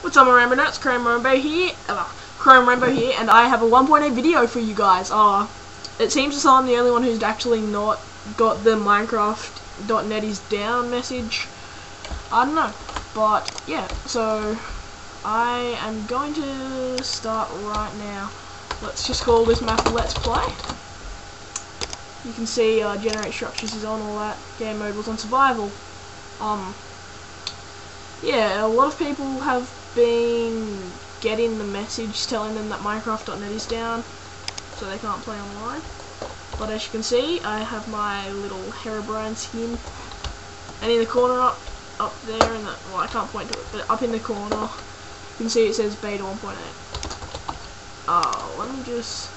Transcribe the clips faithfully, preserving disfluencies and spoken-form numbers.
What's up, my Rainbow Nuts? Chrome Rainbow here. Uh, Chrome Rainbow here, and I have a one point eight video for you guys. Uh, it seems as though I'm the only one who's actually not got the Minecraft dot net is down message. I don't know, but yeah. So I am going to start right now. Let's just call this map Let's Play. You can see uh, generate structures is on, all that. Game mode was on survival. Um, yeah, a lot of people have been getting the message telling them that Minecraft dot net is down, so they can't play online. But as you can see, I have my little Herobrine skin, and in the corner up, up there, in the, well, I can't point to it, but up in the corner, you can see it says beta one point eight. Oh, let me just,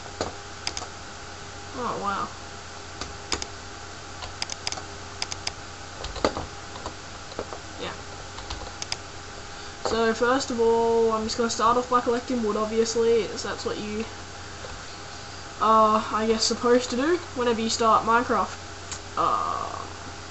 oh wow. So first of all, I'm just going to start off by collecting wood, obviously, as that's what you are, I guess, supposed to do whenever you start Minecraft. Uh,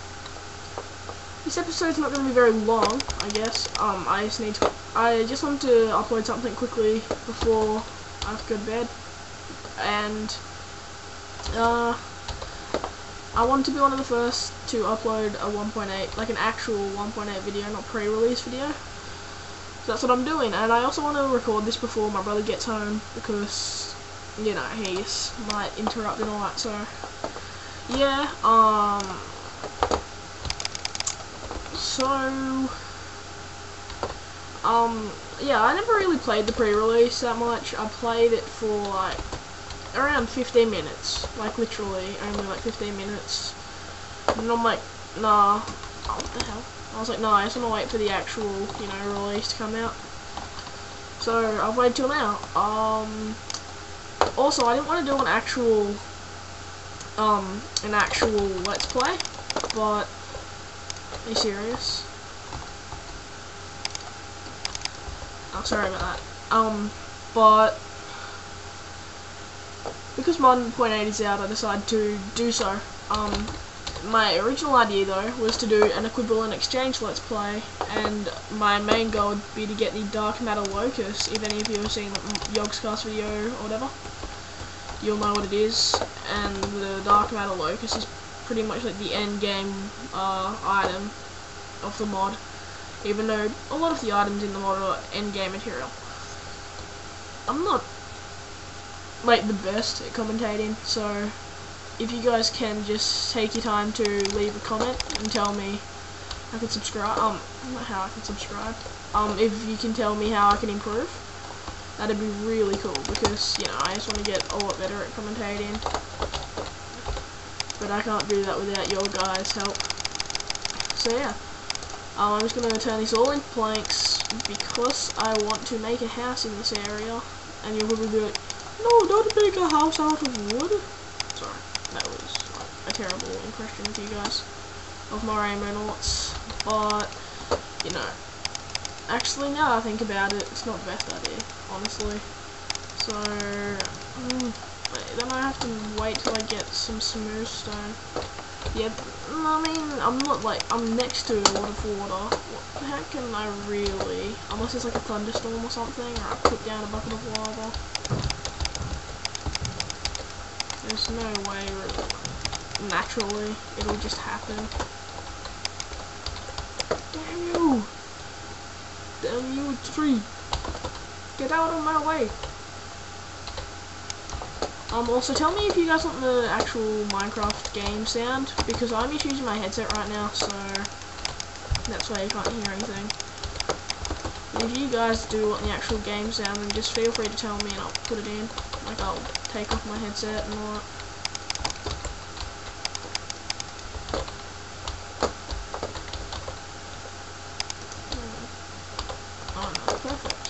this episode's not going to be very long, I guess. Um, I just need to, I just wanted to upload something quickly before I have to go to bed, and uh, I wanted to be one of the first to upload a one point eight, like an actual one point eight video, not pre-release video. So that's what I'm doing, and I also want to record this before my brother gets home, because, you know, he might interrupt and all that, so, yeah, um, so, um, yeah, I never really played the pre-release that much. I played it for, like, around fifteen minutes, like, literally, only, like, fifteen minutes, and I'm like, nah, oh, what the hell? I was like, no, I just want to wait for the actual, you know, release to come out. So I've waited till now. Um, also, I didn't want to do an actual, um, an actual Let's Play, but are you serious? Oh, sorry about that. Um, but because one point eight is out, I decided to do so. Um. My original idea, though, was to do an equivalent exchange Let's Play, and my main goal would be to get the Dark Matter Locust. If any of you have seen the Yogscast video or whatever, you'll know what it is. And the Dark Matter Locust is pretty much like the end game uh, item of the mod, even though a lot of the items in the mod are end game material. I'm not, like, the best at commentating, so if you guys can just take your time to leave a comment and tell me I can subscribe, um, not how I can subscribe, um, if you can tell me how I can improve, that'd be really cool, because, you know, I just want to get a lot better at commentating, but I can't do that without your guys' help. So yeah, um, I'm just going to turn this all into planks, because I want to make a house in this area, and you'll probably be like, no, don't make a house out of wood. Sorry. That was like a terrible impression to you guys of my Rainbow Nuts, but, you know, actually now that I think about it, it's not the best idea, honestly. So, mm, then I have to wait till I get some smooth stone. Yeah, I mean, I'm not like, I'm next to a lot of water. What, how can I really, unless it's like a thunderstorm or something, or I put down a bucket of lava. There's no way, really, naturally, it'll just happen. Damn you! Damn you, tree! Get out of my way! Um, also tell me if you guys want the actual Minecraft game sound, because I'm just using my headset right now, so that's why you can't hear anything. And if you guys do want the actual game sound, then just feel free to tell me and I'll put it in. Like, I'll take off my headset and all that. Oh no, perfect.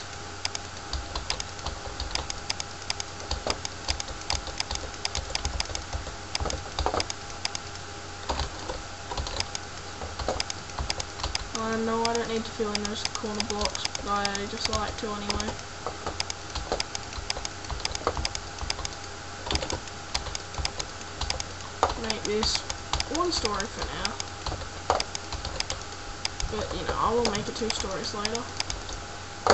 I know I don't need to fill in those corner blocks, but I just like to anyway. Make this one story for now. But, you know, I will make it two stories later.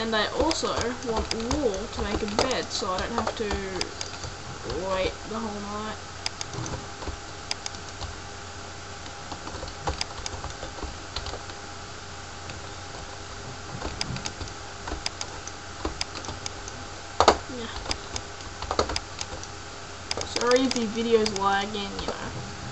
And I also want wool to make a bed, so I don't have to wait the whole night. Yeah. Sorry if the video's lagging, you know.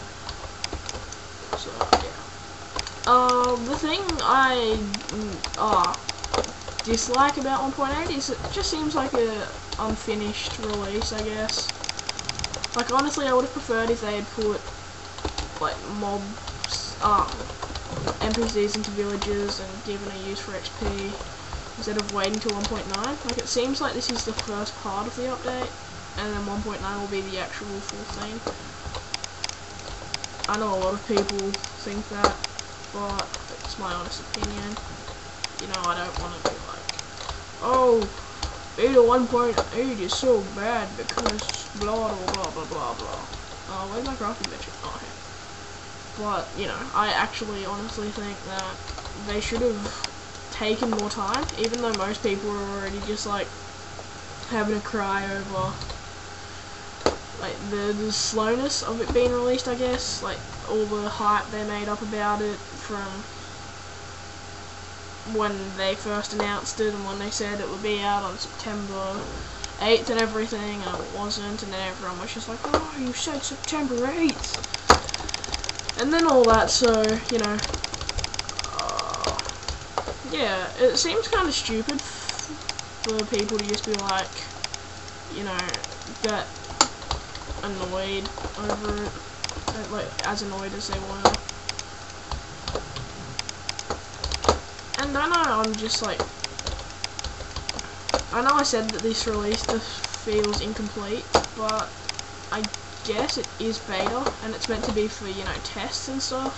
So yeah. Uh, the thing I uh, dislike about one point eight is it just seems like a unfinished release, I guess. Like honestly, I would have preferred if they had put like mobs, um, N P Cs into villages and given a use for X P instead of waiting till one point nine. Like it seems like this is the first part of the update, and then one point nine will be the actual full thing. I know a lot of people think that, but it's my honest opinion. You know, I don't want to be like, oh, Beta one point eight is so bad because blah blah blah blah blah blah. Oh, where's my crafting bench? Oh, here. But, you know, I actually honestly think that they should have taken more time, even though most people are already just like having a cry over like the, the slowness of it being released, I guess. Like all the hype they made up about it from when they first announced it and when they said it would be out on September eighth and everything, and it wasn't, and then everyone was just like, oh, you said September eighth, and then all that. So, you know, uh, yeah, it seems kind of stupid for people to just be like, you know, get annoyed over it, like as annoyed as they were. And I know I'm just like, I know I said that this release just feels incomplete, but I guess it is beta, and it's meant to be for, you know, tests and stuff.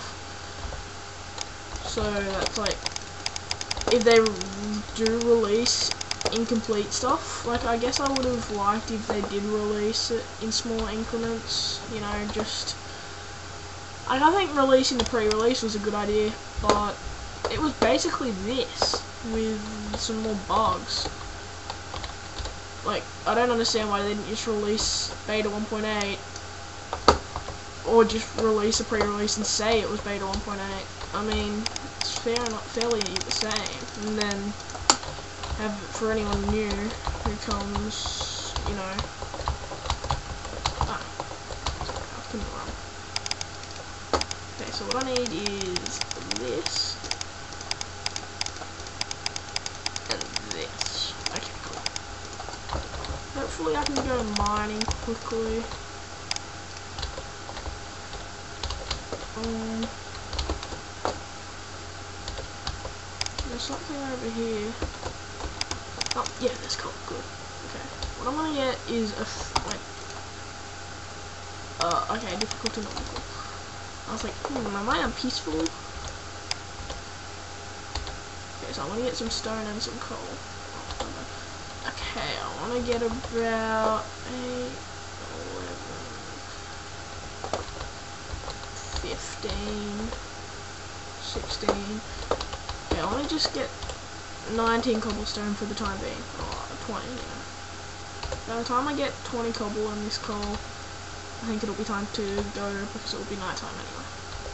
So that's like, if they do release incomplete stuff, like I guess I would have liked if they did release it in small increments, you know, just, like, I think releasing the pre-release was a good idea, but it was basically this, with some more bugs. Like, I don't understand why they didn't just release Beta one point eight, or just release a pre-release and say it was Beta one point eight. I mean, it's fair enough, fairly the same, and then have it for anyone new who comes, you know. Ah, I couldn't run. Okay, so what I need is this. This. Okay, cool. Hopefully I can go mining quickly. Um, there's something over here. Oh, yeah, that's cool. Good. Okay. What I'm gonna get is a f like. Uh, okay, difficulty not difficult. I was like, hmm, am I on peaceful? Okay, so I want to get some stone and some coal. Okay, I want to get about eight, eleven, fifteen, sixteen. Okay, I want to just get nineteen cobblestone for the time being. Oh, twenty, yeah. By the time I get twenty cobble in this coal, I think it'll be time to go because it'll be nighttime anyway.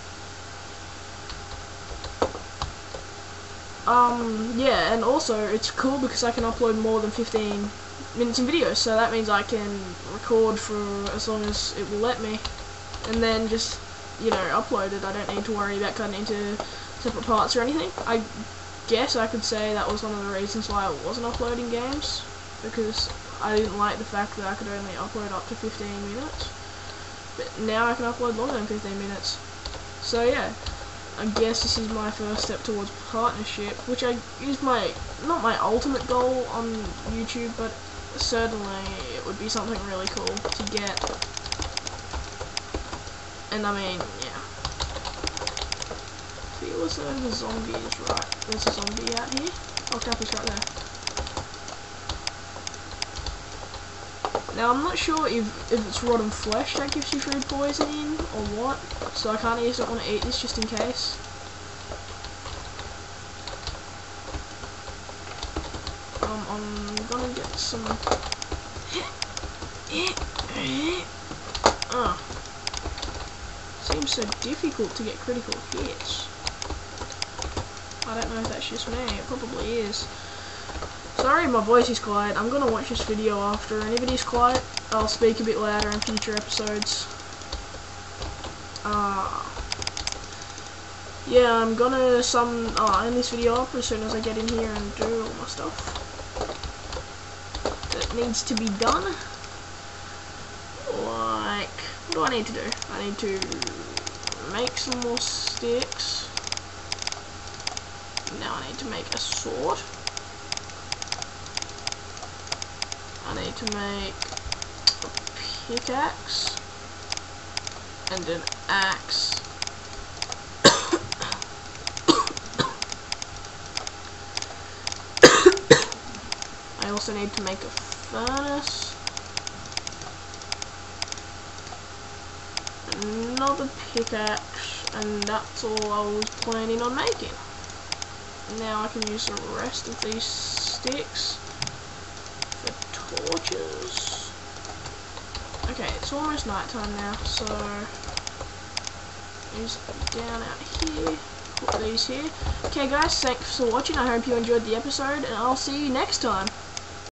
Um, yeah, and also it's cool because I can upload more than fifteen minutes in videos, so that means I can record for as long as it will let me, and then just, you know, upload it. I don't need to worry about cutting into separate parts or anything. I guess I could say that was one of the reasons why I wasn't uploading games, because I didn't like the fact that I could only upload up to fifteen minutes, but now I can upload longer than fifteen minutes. So yeah, I guess this is my first step towards partnership, which I is my, not my ultimate goal on YouTube, but certainly it would be something really cool to get. And I mean, yeah. Feels like the zombie is right. There's a zombie out here. Oh crap, he's right there. Now I'm not sure if, if it's rotten flesh that gives you food poisoning or what, so I kind of just don't want to eat this just in case. some... Oh. Seems so difficult to get critical hits. I don't know if that's just me, it probably is. Sorry my voice is quiet, I'm gonna watch this video after, and if it is quiet, I'll speak a bit louder in future episodes. Uh, yeah, I'm gonna some uh, end this video up as soon as I get in here and do all my stuff that needs to be done. Like, what do I need to do? I need to make some more sticks. Now I need to make a sword. I need to make a pickaxe and an axe. I also need to make a furnace, another pickaxe, and that's all I was planning on making. Now I can use the rest of these sticks for torches. Okay, it's almost night time now, so these down out here, put these here. Okay guys, thanks for watching, I hope you enjoyed the episode, and I'll see you next time.